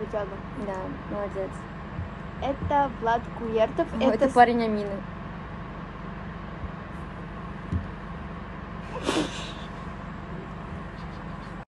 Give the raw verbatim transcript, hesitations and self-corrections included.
работяга. Да, молодец. Это Влад Куертов. О, это... это парень Амины.